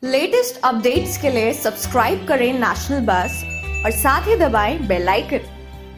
Latest updates के लिए subscribe करें नेशनल बस और साथ ही दबाएं बेल आइकन।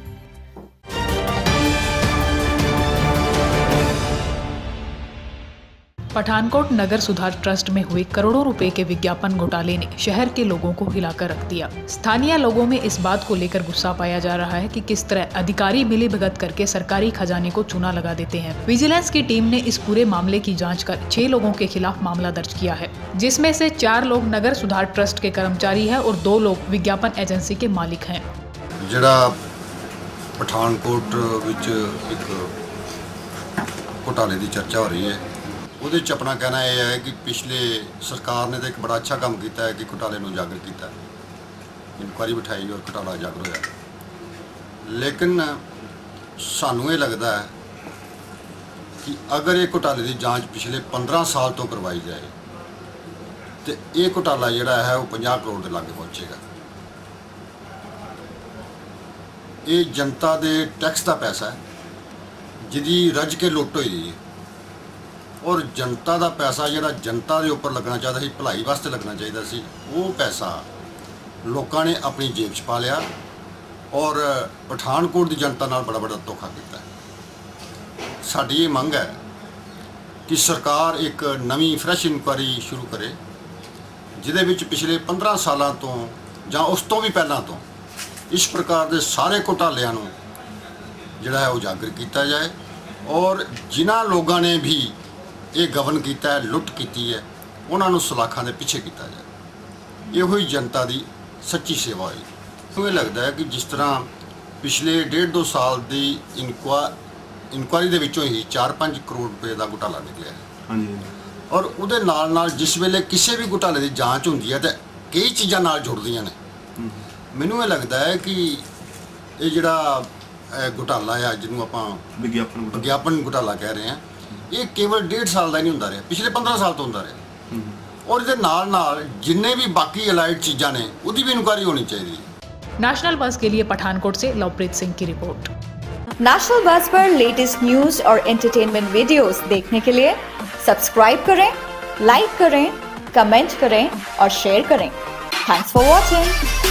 पठानकोट नगर सुधार ट्रस्ट में हुए करोड़ों रुपए के विज्ञापन घोटाले ने शहर के लोगों को हिलाकर रख दिया। स्थानीय लोगों में इस बात को लेकर गुस्सा पाया जा रहा है कि किस तरह अधिकारी मिलीभगत करके सरकारी खजाने को चूना लगा देते हैं। विजिलेंस की टीम ने इस पूरे मामले की जांच कर 6 लोगों के खिलाफ मामला दर्ज किया है, जिसमें से 4 लोग नगर सुधार ट्रस्ट के कर्मचारी हैं और 2 लोग विज्ञापन एजेंसी के मालिक हैं। ਜਿਹੜਾ ਪਠਾਨਕੋਟ ਵਿੱਚ ਇੱਕ ਘੁਟਾਲੇ ਦੀ ਚਰਚਾ ਹੋ ਰਹੀ ਹੈ, ਉਹਦੇ 'ਚ ਆਪਣਾ ਕਹਿਣਾ ਇਹ ਹੈ ਕਿ ਪਿਛਲੇ ਸਰਕਾਰ ਨੇ ਤਾਂ ਇੱਕ ਬੜਾ ਅੱਛਾ ਕੰਮ ਕੀਤਾ ਹੈ ਕਿ ਘੁਟਾਲੇ ਨੂੰ ਉਜਾਗਰ ਕੀਤਾ, ਇਨਕੁਆਇਰੀ ਬਿਠਾਈ ਔਰ ਘੁਟਾਲਾ ਉਜਾਗਰ ਹੋਇਆ। ਲੇਕਿਨ ਸਾਨੂੰ ਇਹ ਲੱਗਦਾ ਹੈ ਕਿ ਅਗਰ ਇਹ ਘੁਟਾਲੇ ਦੀ ਜਾਂਚ ਪਿਛਲੇ 15 ਸਾਲ ਤੋਂ ਕਰਵਾਈ ਜਾਏ ਤੇ ਇਹ ਘੁਟਾਲਾ ਜਿਹੜਾ ਹੈ ਉਹ 50 ਕਰੋੜ ਦੇ ਲਾਗੇ ਪਹੁੰਚੇਗਾ। ਇਹ ਜਨਤਾ ਦੇ ਟੈਕਸ ਦਾ ਪੈਸਾ ਹੈ ਜਿਹਦੀ ਰੱਜ ਕੇ ਲੁੱਟ ਹੋਈ ਹੈ और जनता का पैसा जिहड़ा जनता के उपर लगना चाहिए सी, भलाई वास्ते लगना चाहिए सी, वो पैसा लोगों ने अपनी जेब च पा लिया और पठानकोट की जनता नाल बड़ा बड़ा धोखा किया। साडी ये मंग है कि सरकार एक नवी फ्रैश इनकुआरी शुरू करे जिहदे विच पिछले 15 सालों तो जां उस तो भी पहलां तो इस प्रकार के सारे घोटालियां नूं जिहड़ा है उजागर किया जाए और जिन्हां लोगों ने भी ये गवर्न किया है, लुट की है, उन्होंने सलाखा के पिछे किया जाए। यो ही जनता की सच्ची सेवा हुई। तो ये लगता है कि जिस तरह पिछले 1.5-2 साल की इनकुआरी के विचों ही 4-5 करोड़ रुपए का घोटाला निकलिया है और उहदे नाल नाल जिस वेले किसी भी घोटाले की जांच होंदी है तो कई चीज़ां नाल जुड़दियां ने। मैनूं ये लगता है कि ये जिहड़ा घोटाला है जिन्होंने आपां विज्ञापन घोटाला कह रहे हैं, ये केवल 1.5 साल का नहीं होंदा रहा, पिछले 15 साल तो होंदा रहा और इहदे नाल नाल जिन्ने भी बाकी अलाइड चीज़ां ने उहदी भी इनक्वायरी होनी चाहिए। नेशनल बस के लिए पठानकोट से लवप्रीत सिंह की रिपोर्ट। नेशनल बस पर लेटेस्ट न्यूज और एंटरटेनमेंट वीडियोस देखने के लिए सब्सक्राइब करें, लाइक करें, कमेंट करें और शेयर करें। Thanks for watching.